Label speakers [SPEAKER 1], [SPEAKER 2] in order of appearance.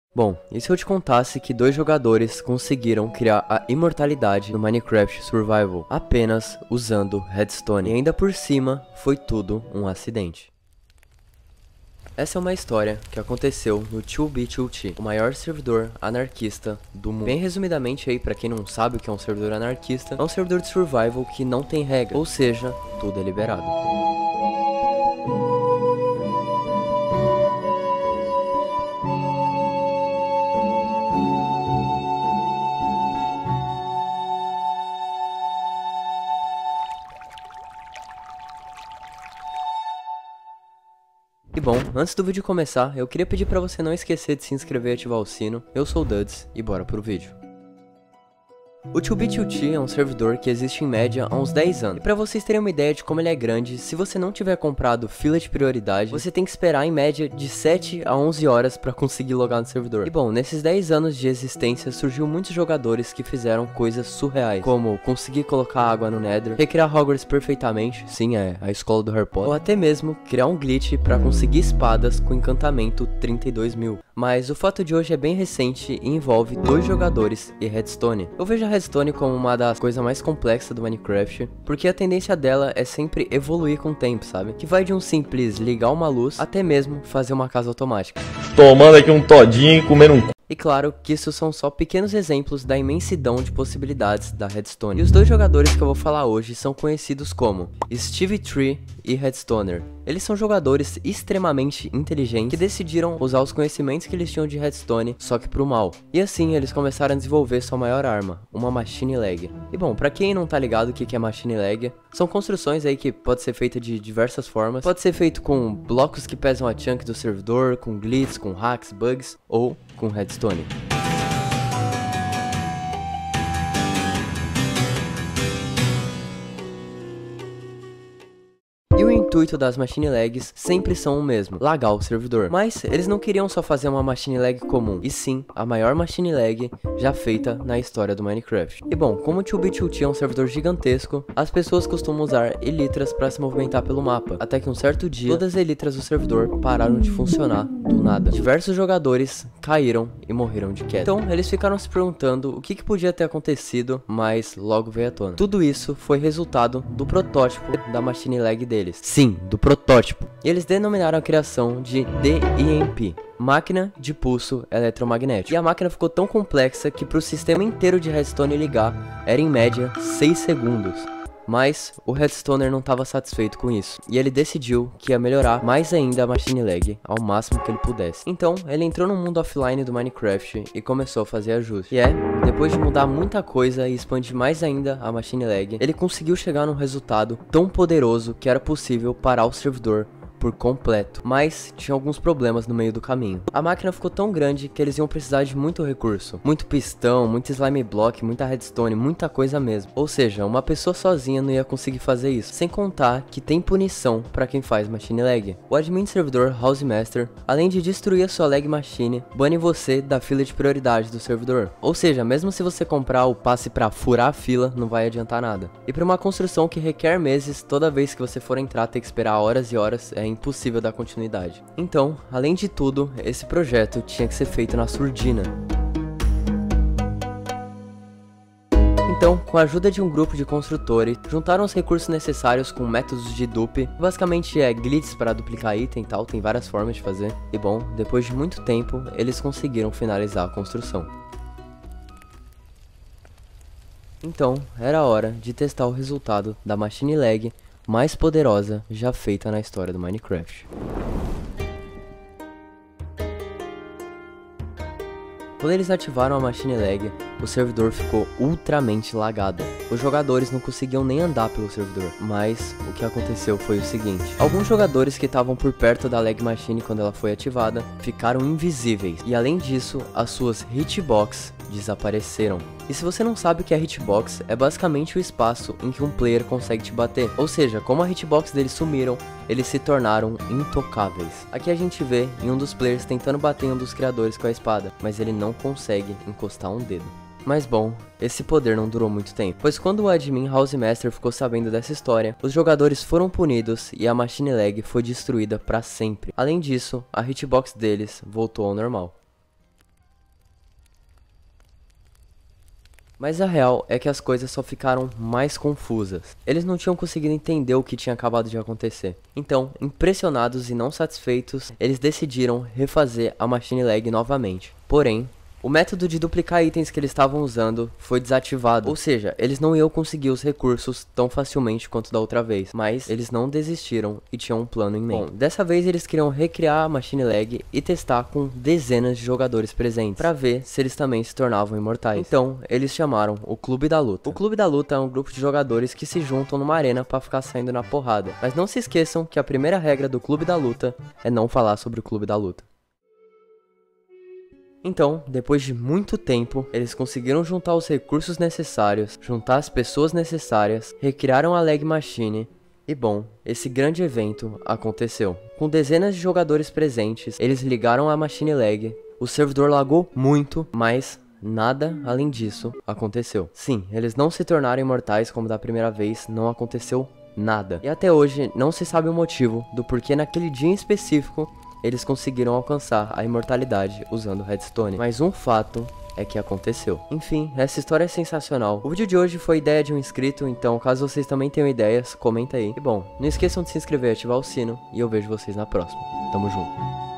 [SPEAKER 1] Bom, e se eu te contasse que dois jogadores conseguiram criar a imortalidade no Minecraft Survival apenas usando redstone, e ainda por cima foi tudo um acidente? Essa é uma história que aconteceu no 2B2T, o maior servidor anarquista do mundo. Bem resumidamente aí, pra quem não sabe o que é um servidor anarquista, é um servidor de survival que não tem regra, ou seja, tudo é liberado. E bom, antes do vídeo começar, eu queria pedir pra você não esquecer de se inscrever e ativar o sino. Eu sou o Duds e bora pro vídeo. O 2B2T é um servidor que existe em média há uns 10 anos. E pra vocês terem uma ideia de como ele é grande, se você não tiver comprado fila de prioridade, você tem que esperar em média de 7 a 11 horas pra conseguir logar no servidor. E bom, nesses 10 anos de existência, surgiu muitos jogadores que fizeram coisas surreais, como conseguir colocar água no Nether, recriar Hogwarts perfeitamente, sim, é a escola do Harry Potter, ou até mesmo criar um glitch pra conseguir espadas com encantamento 32.000. Mas o fato de hoje é bem recente e envolve dois jogadores e redstone. Eu vejo a redstone como uma das coisas mais complexas do Minecraft, porque a tendência dela é sempre evoluir com o tempo, sabe? Que vai de um simples ligar uma luz até mesmo fazer uma casa automática.
[SPEAKER 2] Tomando aqui um todinho e comendo um...
[SPEAKER 1] E claro que isso são só pequenos exemplos da imensidão de possibilidades da redstone. E os dois jogadores que eu vou falar hoje são conhecidos como Stevie Tree e Redstoner. Eles são jogadores extremamente inteligentes que decidiram usar os conhecimentos que eles tinham de redstone, só que pro mal. E assim eles começaram a desenvolver sua maior arma, uma machine leg. E bom, pra quem não tá ligado o que é machine leg, são construções aí que pode ser feita de diversas formas. Pode ser feito com blocos que pesam a chunk do servidor, com glitch, com hacks, bugs ou com redstone. E o intuito das machine legs sempre são o mesmo, lagar o servidor. Mas eles não queriam só fazer uma machine leg comum, e sim a maior machine leg já feita na história do Minecraft. E bom, como o 2B2T é um servidor gigantesco, as pessoas costumam usar elytras para se movimentar pelo mapa, até que um certo dia todas as elytras do servidor pararam de funcionar do nada. Diversos jogadores caíram e morreram de queda. Então eles ficaram se perguntando o que podia ter acontecido, mas logo veio à tona. Tudo isso foi resultado do protótipo da machine leg deles. Sim, do protótipo. E eles denominaram a criação de DEMP, máquina de pulso eletromagnético. E a máquina ficou tão complexa que para o sistema inteiro de redstone ligar era em média 6 segundos. Mas o redstoner não estava satisfeito com isso, e ele decidiu que ia melhorar mais ainda a machine leg ao máximo que ele pudesse. Então ele entrou no mundo offline do Minecraft e começou a fazer ajustes. E depois de mudar muita coisa e expandir mais ainda a machine leg, ele conseguiu chegar num resultado tão poderoso que era possível parar o servidor por completo, mas tinha alguns problemas no meio do caminho. A máquina ficou tão grande que eles iam precisar de muito recurso, muito pistão, muito slime block, muita redstone, muita coisa mesmo. Ou seja, uma pessoa sozinha não ia conseguir fazer isso, sem contar que tem punição para quem faz machine leg. O admin do servidor Housemaster, além de destruir a sua leg machine, bane você da fila de prioridade do servidor. Ou seja, mesmo se você comprar o passe para furar a fila, não vai adiantar nada. E para uma construção que requer meses, toda vez que você for entrar ter que esperar horas e horas, é impossível dar continuidade. Então, além de tudo, esse projeto tinha que ser feito na surdina. Então, com a ajuda de um grupo de construtores, juntaram os recursos necessários com métodos de dupe, basicamente glitches para duplicar item e tal, tem várias formas de fazer. E bom, depois de muito tempo, eles conseguiram finalizar a construção. Então, era hora de testar o resultado da machine leg mais poderosa já feita na história do Minecraft. Quando eles ativaram a machine leg, o servidor ficou ultramente lagado. Os jogadores não conseguiam nem andar pelo servidor, mas o que aconteceu foi o seguinte: alguns jogadores que estavam por perto da leg machine quando ela foi ativada ficaram invisíveis, e além disso, as suas hitbox desapareceram. E se você não sabe o que é hitbox, é basicamente o espaço em que um player consegue te bater. Ou seja, como a hitbox deles sumiram, eles se tornaram intocáveis. Aqui a gente vê em um dos players tentando bater em um dos criadores com a espada, mas ele não consegue encostar um dedo. Mas bom, esse poder não durou muito tempo, pois quando o admin Housemaster ficou sabendo dessa história, os jogadores foram punidos e a machine leg foi destruída para sempre. Além disso, a hitbox deles voltou ao normal. Mas a real é que as coisas só ficaram mais confusas. Eles não tinham conseguido entender o que tinha acabado de acontecer. Então, impressionados e não satisfeitos, eles decidiram refazer a Machine Leg novamente. Porém, o método de duplicar itens que eles estavam usando foi desativado, ou seja, eles não iam conseguir os recursos tão facilmente quanto da outra vez, mas eles não desistiram e tinham um plano em mente. Bom, dessa vez eles queriam recriar a Machine Leg e testar com dezenas de jogadores presentes, para ver se eles também se tornavam imortais. Então, eles chamaram o Clube da Luta. O Clube da Luta é um grupo de jogadores que se juntam numa arena para ficar saindo na porrada, mas não se esqueçam que a primeira regra do Clube da Luta é não falar sobre o Clube da Luta. Então, depois de muito tempo, eles conseguiram juntar os recursos necessários, juntar as pessoas necessárias, recriaram a Leg Machine e bom, esse grande evento aconteceu. Com dezenas de jogadores presentes, eles ligaram a Machine Leg, o servidor lagou muito, mas nada além disso aconteceu. Sim, eles não se tornaram imortais como da primeira vez, não aconteceu nada. E até hoje não se sabe o motivo do porquê naquele dia em específico eles conseguiram alcançar a imortalidade usando Redstone, mas um fato é que aconteceu. Enfim, essa história é sensacional. O vídeo de hoje foi ideia de um inscrito, então caso vocês também tenham ideias, comenta aí. E bom, não esqueçam de se inscrever e ativar o sino, e eu vejo vocês na próxima. Tamo junto.